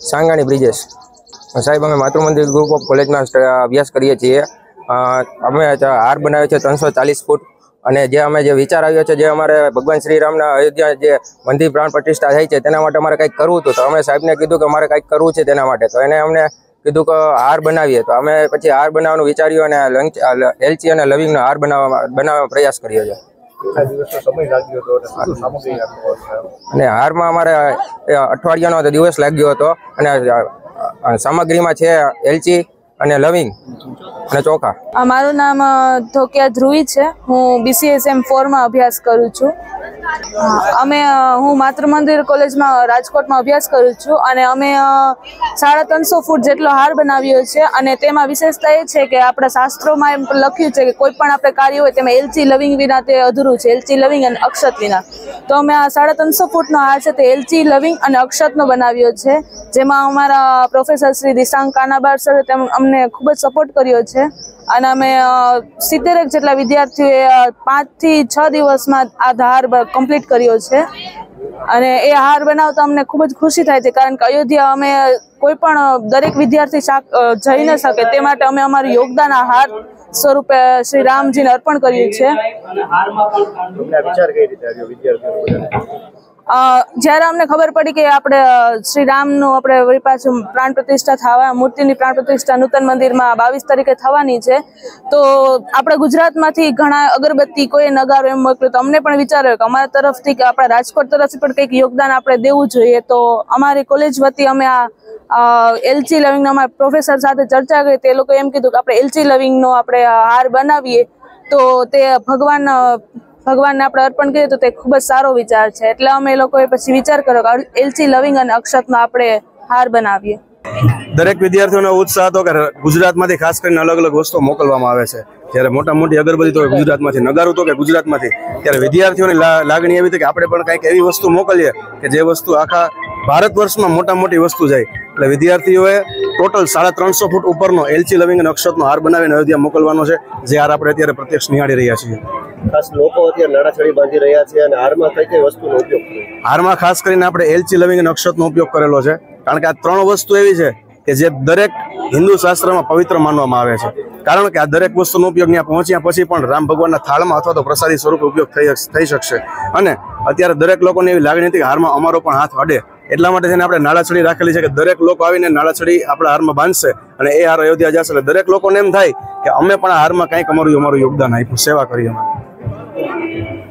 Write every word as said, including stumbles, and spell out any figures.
सांगाणी ब्रिजेश साहेब अमे Matrumandir group of college में अभ्यास करीए छीए। अमे हार बनाव्यो छे त्रणसो चालीस फूट अने जे अमे जे विचार आव्यो छे जे अमारे भगवान श्रीरामना अयोध्या जे मंदिर प्राण प्रतिष्ठा थाय छे तेना माटे अमारे कंईक करवुं हतुं तो अमे साहेबने कीधुं के अमारे कंईक करवुं छे तेना माटे तो एने अमने कीधुं के हार बनावीए तो अमे पछी हार बनाववानुं विचार्युं अने एलची अने लविंगनो हार बनाववा बनाववा प्रयास कर्यो छे। અને હારમાં અમારે અઠવાડિયાનો દિવસ લાગ્યો હતો અને સામગ્રીમાં છે એલચી અને લવિંગ અને ચોખા। મારું નામ ધોકિયા ધ્રુવી છે। હું બીસીએસએમ ફોર માં અભ્યાસ કરું છું। અમે હું માતૃ મંદિર કોલેજમાં રાજકોટમાં અભ્યાસ કરું છું અને અમે સાડા ત્રણસો ફૂટ જેટલો હાર બનાવ્યો છે અને તેમાં વિશેષતા એ છે કે આપણા શાસ્ત્રોમાં એમ લખ્યું છે કે કોઈ પણ આપણે કાર્ય હોય તેમાં એલચી લવિંગ વિના તે અધૂરું છે, એલચી લવિંગ અને અક્ષત વિના। તો અમે આ સાડા ત્રણસો ફૂટનો હાર છે તે એલચી લવિંગ અને અક્ષતનો બનાવ્યો છે, જેમાં અમારા પ્રોફેસર શ્રી દિશાંગ કાનાબાર સરે તેમ અમને ખૂબ જ સપોર્ટ કર્યો છે અને અમે સિત્તેરેક જેટલા વિદ્યાર્થીઓએ પાંચથી છ દિવસમાં આ હાર કમ્પ્લીટ કર્યો છે અને એ હાર બનાવતા અમને ખૂબ જ ખુશી થાય છે કારણ કે અયોધ્યા અમે કોઈ પણ દરેક વિદ્યાર્થી જઈ ન શકે તે માટે અમે અમારું યોગદાન આ હાર સ્વરૂપે શ્રી રામજીને અર્પણ કર્યું છે। જ્યારે અમને ખબર પડી કે આપણે શ્રી રામનું આપણે વળી પાછું પ્રાણ પ્રતિષ્ઠા થવા મૂર્તિની પ્રાણ પ્રતિષ્ઠા નૂતન મંદિરમાં બાવીસ તારીખે થવાની છે તો આપણે ગુજરાતમાંથી ઘણા અગરબત્તી કોઈ નગારો એમ મોકલ્યો તો અમને પણ વિચાર આવ્યો કે અમારા તરફથી કે આપણા રાજકોટ તરફથી પણ કંઈક યોગદાન આપણે દેવું જોઈએ। તો અમારી કોલેજ વતી અમે આ એલચી લવિંગનો અમારા પ્રોફેસર સાથે ચર્ચા કરી તે લોકોએ એમ કીધું કે આપણે એલચી લવિંગનો આપણે હાર બનાવીએ તો તે ભગવાન ભગવાનને આપણે અર્પણ કરીએ તો તે ખૂબ જ સારો વિચાર છે એટલે અમે લોકોએ પછી વિચાર કર્યો કે એલચી લવિંગ અને અક્ષતનો આપણે હાર બનાવીએ। દરેક વિદ્યાર્થીઓનો ઉત્સાહ હતો કે ગુજરાતમાંથી ખાસ કરીને અલગ અલગ વસ્તુઓ મોકલવામાં આવે છે। ત્યારે મોટા મોટી અગરબત્તી તો ગુજરાતમાંથી, નગારું તો કે ગુજરાતમાંથી, ત્યારે વિદ્યાર્થીઓની લાગણી એવી હતી કે આપણે પણ કંઈક એવી વસ્તુ મોકલીએ કે જે વસ્તુ આખા ભારત વર્ષમાં મોટા મોટી વસ્તુ જાય। એટલે વિદ્યાર્થીઓએ ટોટલ સાડા ત્રણસો ફૂટ ઉપરનો એલચી લવિંગ અને અક્ષતનો હાર બનાવીને અયોધ્યા મોકલવાનો છે, જે હાર આપણે અત્યારે પ્રત્યક્ષ નિહાળી રહ્યા છીએ। ખાસ લોકો અત્યારે નાણાછડી બાંધી રહ્યા છે અને હારમાં કઈ કઈ વસ્તુનો ઉપયોગ કર્યો? હારમાં ખાસ કરીને આપણે એલચી લવિંગ અને અક્ષતનો ઉપયોગ કરેલો છે કારણ કે આ ત્રણ વસ્તુ એવી છે કે જે દરેક હિન્દુ શાસ્ત્રમાં પવિત્ર માનવામાં આવે છે કારણ કે આ દરેક વસ્તુનો ઉપયોગ ત્યાં પહોંચ્યા પછી પણ રામ ભગવાનના થાળમાં અથવા તો પ્રસાદી સ્વરૂપે ઉપયોગ થઈ થઈ શકશે અને અત્યારે દરેક લોકોને એવી લાગણી હતી કે હારમાં અમારો પણ હાથ અડે એટલા માટે થઈને આપણે નાળાછડી રાખેલી છે કે દરેક લોકો આવીને નાળાછડી આપણા હારમાં બાંધશે અને એ હાર અયોધ્યા જશે એટલે દરેક લોકોને એમ થાય કે અમે પણ આ હારમાં કંઈક અમારું અમારું યોગદાન આપ્યું, સેવા કરી અમારે।